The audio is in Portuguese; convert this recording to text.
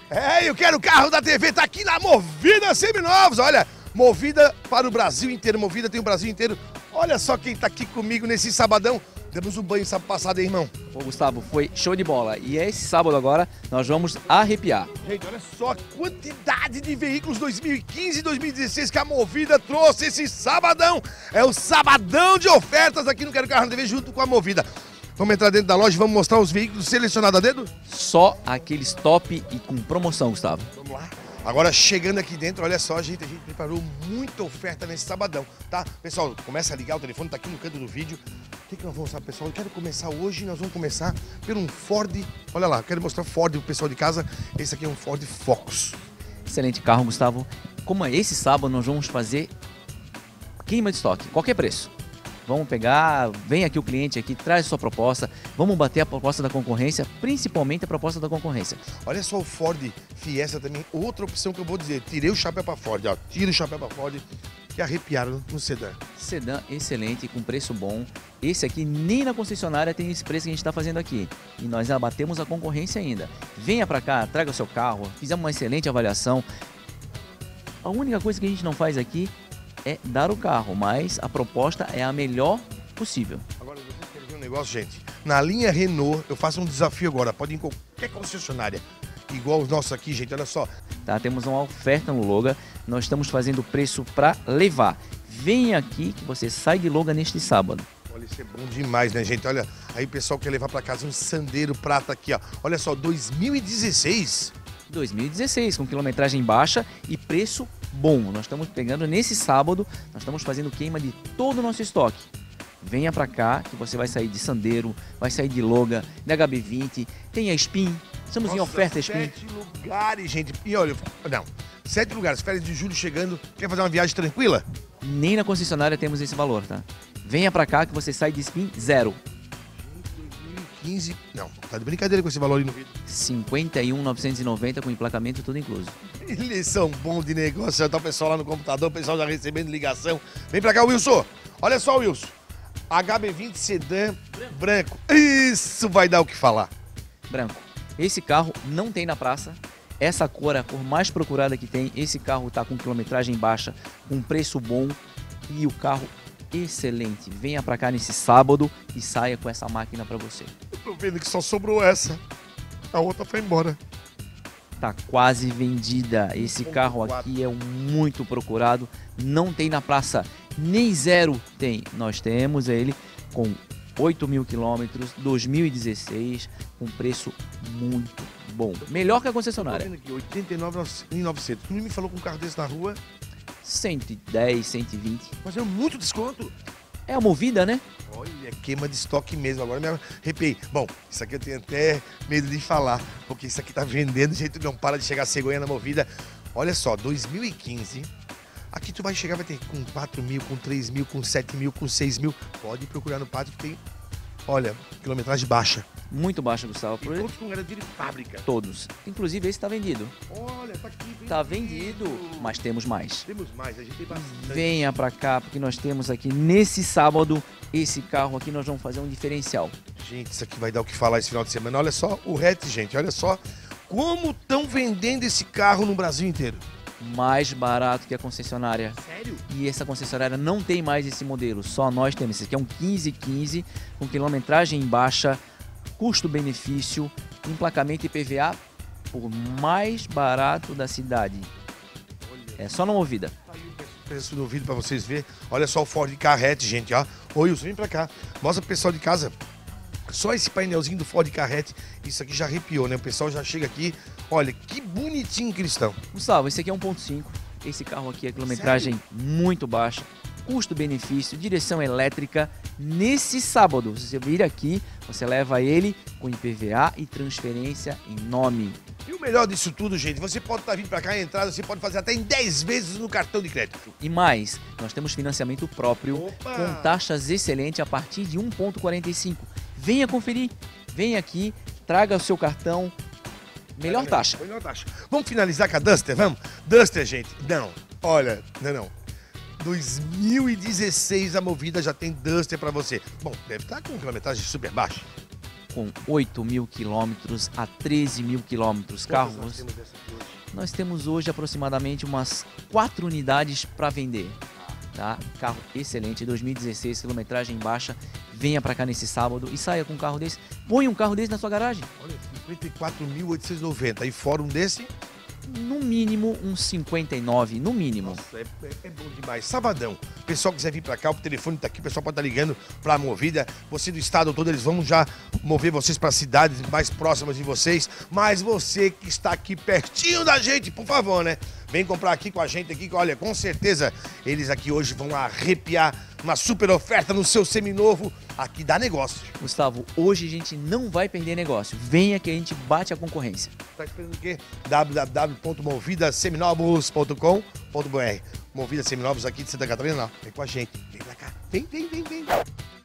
Eu quero o carro da TV, tá aqui na Movida Seminovos, olha, Movida para o Brasil inteiro, Movida tem o Brasil inteiro. Olha só quem tá aqui comigo nesse sabadão. Demos um banho sábado passado, hein, irmão? Pô, Gustavo, foi show de bola. E esse sábado agora nós vamos arrepiar. Gente, olha só a quantidade de veículos 2015 e 2016 que a Movida trouxe esse sabadão. É o sabadão de ofertas aqui no Quero Carro na TV junto com a Movida. Vamos entrar dentro da loja e vamos mostrar os veículos selecionados a dedo? Só aqueles top e com promoção, Gustavo. Vamos lá. Agora, chegando aqui dentro, olha só, gente, a gente preparou muita oferta nesse sabadão, tá? Pessoal, começa a ligar, o telefone tá aqui no canto do vídeo. O que nós vamos mostrar, pessoal? Eu quero começar hoje, nós vamos começar por um Ford, olha lá, quero mostrar Ford pro pessoal de casa. Esse aqui é um Ford Focus. Excelente carro, Gustavo. Como é esse sábado, nós vamos fazer queima de estoque, qualquer preço. Vamos pegar, vem aqui o cliente aqui, traz a sua proposta, vamos bater a proposta da concorrência, principalmente a proposta da concorrência. Olha só o Ford Fiesta também, outra opção que eu vou dizer, tirei o chapéu para Ford, ó, tira o chapéu para Ford, que arrepiaram no sedã. Sedã excelente, com preço bom. Esse aqui nem na concessionária tem esse preço que a gente está fazendo aqui. E nós abatemos a concorrência ainda. Venha para cá, traga o seu carro, fizemos uma excelente avaliação. A única coisa que a gente não faz aqui é dar o carro, mas a proposta é a melhor possível. Agora, vocês querem ver um negócio, gente? Na linha Renault, eu faço um desafio agora, pode ir em qualquer concessionária, igual os nossos aqui, gente, olha só. Tá, temos uma oferta no Loga, nós estamos fazendo preço para levar. Vem aqui que você sai de Loga neste sábado. Olha, isso é bom demais, né, gente? Olha, aí o pessoal quer levar para casa um Sandero prata aqui, ó. Olha só, 2016. 2016, com quilometragem baixa e preço bom. Nós estamos pegando nesse sábado, nós estamos fazendo queima de todo o nosso estoque. Venha pra cá que você vai sair de Sandero, vai sair de Loga, da HB20, tem a Spin, estamos em oferta Spin. 7 lugares, gente. E olha, não, 7 lugares, férias de julho chegando, quer fazer uma viagem tranquila? Nem na concessionária temos esse valor, tá? Venha pra cá que você sai de Spin zero. 2015, não, tá de brincadeira com esse valor aí no vídeo. 51.990 com emplacamento tudo incluso. Eles são bons de negócio, tá o pessoal lá no computador, o pessoal já recebendo ligação. Vem pra cá, Wilson. Olha só, Wilson. HB20 sedã branco. Isso vai dar o que falar. Branco. Esse carro não tem na praça. Essa cor é a cor mais procurada que tem. Esse carro tá com quilometragem baixa, com preço bom e o carro excelente. Venha pra cá nesse sábado e saia com essa máquina pra você. Eu tô vendo que só sobrou essa. A outra foi embora. Tá quase vendida. Esse carro aqui é muito procurado. Não tem na praça, nem zero tem. Nós temos ele com 8.000 quilômetros, 2016, com preço muito bom. Melhor que a concessionária. Tô vendo aqui, 89.900. Tu me falou com um carro desse na rua? 110, 120. Mas é muito desconto. É a Movida, né? Olha, queima de estoque mesmo. Agora me arrepiei. Bom, isso aqui eu tenho até medo de falar, porque isso aqui tá vendendo, o jeito não para de chegar cegonha na Movida. Olha só, 2015. Aqui tu vai chegar, vai ter com 4.000, com 3.000, com 7.000, com 6.000. Pode procurar no pátio que tem, olha, quilometragem baixa. Muito baixa, Gustavo. E todos com garantia de fábrica. Todos. Inclusive esse tá vendido. Olha, tá aqui. Tá vendido, mas temos mais. Temos mais, a gente tem bastante. Venha pra cá, porque nós temos aqui nesse sábado, esse carro aqui, nós vamos fazer um diferencial. Gente, isso aqui vai dar o que falar esse final de semana. Olha só o hatch, gente, olha só como estão vendendo esse carro no Brasil inteiro. Mais barato que a concessionária. Sério? E essa concessionária não tem mais esse modelo, só nós temos. Esse aqui é um 1515, com quilometragem baixa, custo-benefício, emplacamento IPVA por mais barato da cidade. É só na Movida. Tá aí o preço do vídeo pra vocês verem. Olha só o Ford Carrete, gente, ó. Ô, Wilson, vem pra cá. Mostra pro pessoal de casa. Só esse painelzinho do Ford Carrete, isso aqui já arrepiou, né? O pessoal já chega aqui. Olha, que bonitinho que eles estão. Gustavo, esse aqui é 1.5. Esse carro aqui é quilometragem muito baixa. Custo-benefício, direção elétrica. Nesse sábado, você vir aqui, você leva ele com IPVA e transferência em nome. E o melhor disso tudo, gente, você pode estar vindo pra cá, a entrada, você pode fazer até em 10 vezes no cartão de crédito. E mais, nós temos financiamento próprio, Opa! com taxas excelentes a partir de 1,45. Venha conferir, venha aqui, traga o seu cartão, melhor taxa. Melhor taxa. Vamos finalizar com a Duster, vamos? Duster, gente, não, olha, não. 2016 a Movida já tem Duster pra você. Bom, deve estar com quilometragem super baixa. com 8 mil quilômetros a 13 mil quilômetros. Carros. Nós temos hoje aproximadamente umas 4 unidades para vender. Tá? Carro excelente, 2016, quilometragem baixa. Venha para cá nesse sábado e saia com um carro desse. Põe um carro desse na sua garagem. Olha, 54.890. E fora um desse? No mínimo uns 59, no mínimo. Nossa, é bom demais. Sabadão, o pessoal quiser vir pra cá, o telefone tá aqui, o pessoal pode estar ligando pra Movida. Você do estado todo, eles vão já mover vocês para cidades mais próximas de vocês. Mas você que está aqui pertinho da gente, por favor, né? Vem comprar aqui com a gente aqui, olha, com certeza eles aqui hoje vão arrepiar uma super oferta no seu seminovo. Aqui dá negócio. Gustavo, hoje a gente não vai perder negócio. Venha que a gente bate a concorrência. Tá esperando o quê? www.movidaseminovos.com.br. Movida Seminovos aqui de Santa Catarina, vem com a gente. Vem pra cá. Vem.